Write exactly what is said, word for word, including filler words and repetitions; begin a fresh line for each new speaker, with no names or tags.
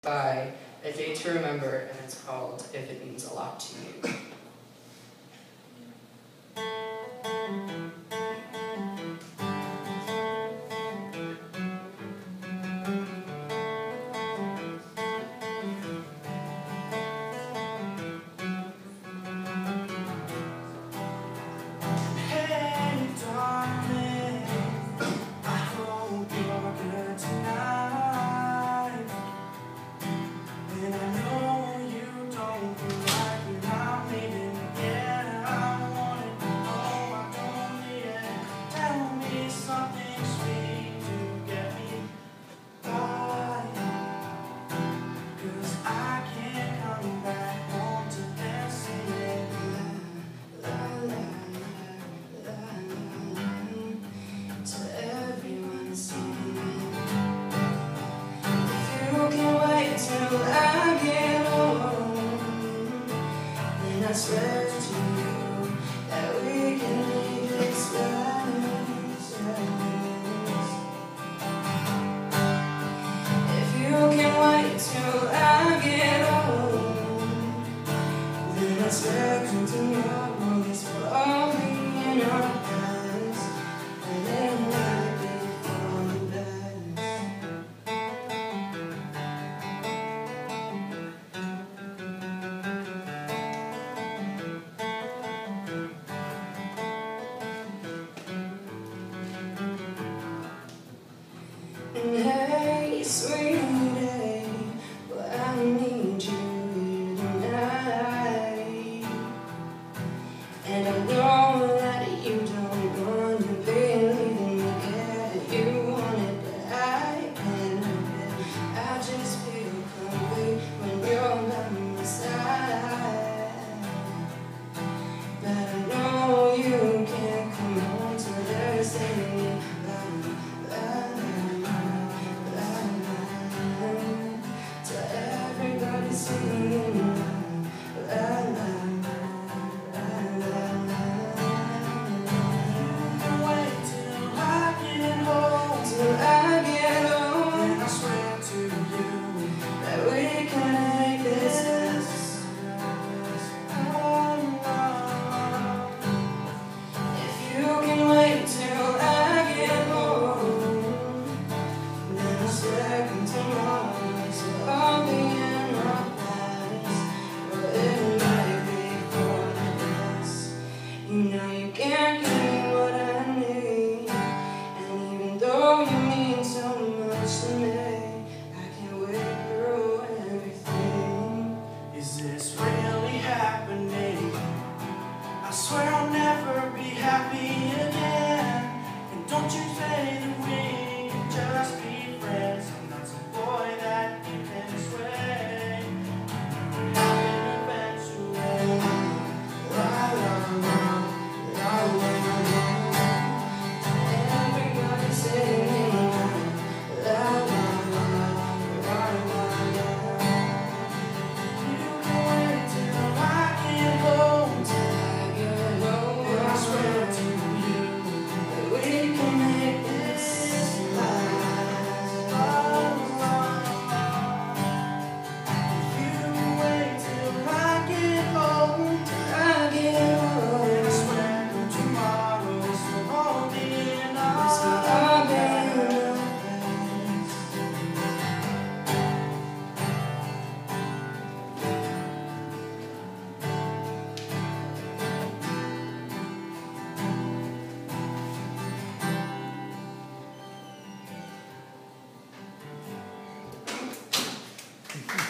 by A Day to Remember, and it's called If It Means a Lot to You.
I swear to you that we can leave this life. If you can wait till I get home, then I swear to tomorrow this will all be in our hands, and it might be for the best. Hey, sweetie, well, I need you here tonight. And I know that you don't want to be leaving me, yeah, you want it, but I can't help it. I just feel complete when you're by my side. But I know you can't come home till there's singing la la la. Singing la la la la la. You can wait till I get home, till I get home, and I swear to you that we can make this. If you can wait till I get home, then I swear come tomorrow, so I'll be in. You know you can't give me what I need, and even though you mean so much to me, I can't wait through everything.
Is this really happening? I swear I'll never be happy again. And don't you say that we can just be friends. I'm not some boy that you can sway. Happen eventually. La la la.
Everybody singing la la la la la.
You can wait till I get home,
till I get home.
And I swear to you
that we can make this last.
You can wait till I get home,
till I get home.
And I swear to tomorrow this will all be enough.
This will all be enough.
Thank you.